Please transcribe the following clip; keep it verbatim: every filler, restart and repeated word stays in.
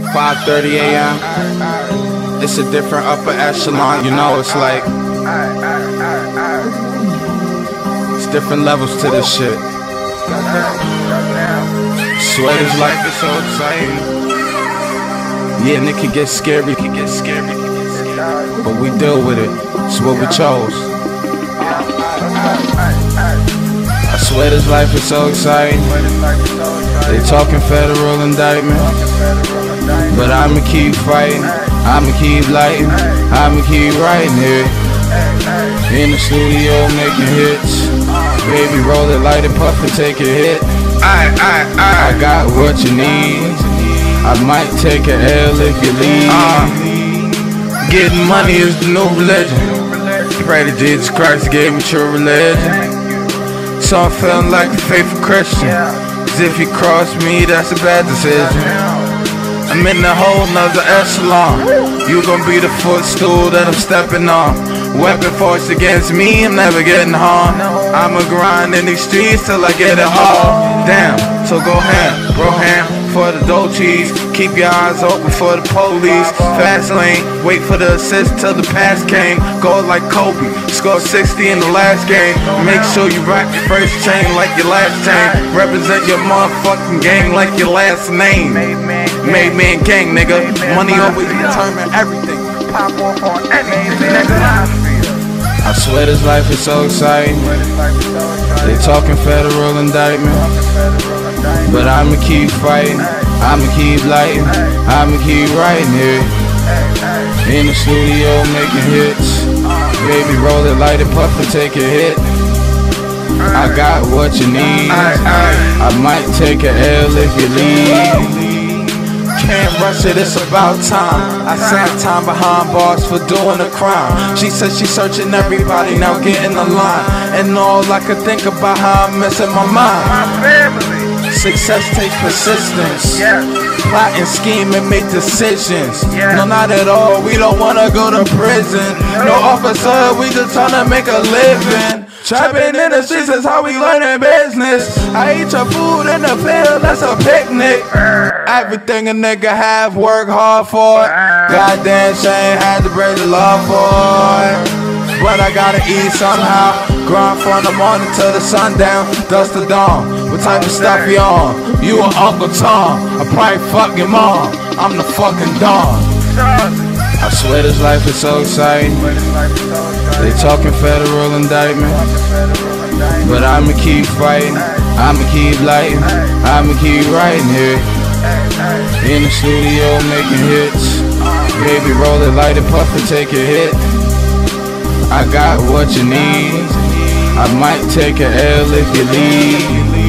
five thirty a m It's a different upper echelon, you know, it's like it's different levels to this shit. Swear this life is so exciting. Yeah, and it can get scary, it can get scary, but we deal with it. It's what we chose. I swear this life is so exciting. They talking federal indictment, but I'ma keep fighting, I'ma keep lighting, I'ma keep writing here. In the studio making hits. Baby, roll it, light it, puff and take a hit. I, I, I, I got what you need. I might take a L if you leave. uh, Getting money is the new religion. Pray to Jesus Christ gave me true religion. So I'm feeling like a faithful Christian. Cause if you cross me, that's a bad decision. I'm in a whole nother echelon. You gon' be the footstool that I'm stepping on. Weapon forced against me, I'm never getting harmed. I'ma grind in these streets till I get it all. Damn, so go ham, bro ham for the dough cheese. Keep your eyes open for the police. Fast lane, wait for the assist till the pass came. Go like Kobe, score sixty in the last game. Make sure you rock your first chain like your last chain. Represent your motherfucking gang like your last name. Made man gang, nigga. Money always determine everything. Pop off on anything, nigga. I swear this life is so exciting. They talking federal indictment, but I'ma keep fighting, I'ma keep lighting, I'ma keep writing here. In the studio making hits. Baby, roll it, light it, puff and take a hit. I got what you need. I might take a L if you leave. Can't rush it, it's about time. I sat time behind bars for doing a crime. She said she's searching everybody, now get in the line. And all I could think about how I'm missing my mind. Success takes persistence. Plotting, scheming, make decisions. No, not at all, we don't wanna go to prison. No officer, we just tryna make a living. Trapping in the streets is how we learning business. I eat your food in the field, that's a picnic. Everything a nigga have, work hard for it. Goddamn shame, had to break the law for it. But I gotta eat somehow. Grind from the morning till the sundown, dust to dawn. What type of stuff you on? You and Uncle Tom. I probably fuck your mom. I'm the fucking Don. I swear this life is so exciting. They talking federal indictment, but I'ma keep fighting, I'ma keep lighting, I'ma keep writing here. In the studio making hits. Baby, roll it, light it, puff and take a hit. I got what you need. I might take a L if you leave.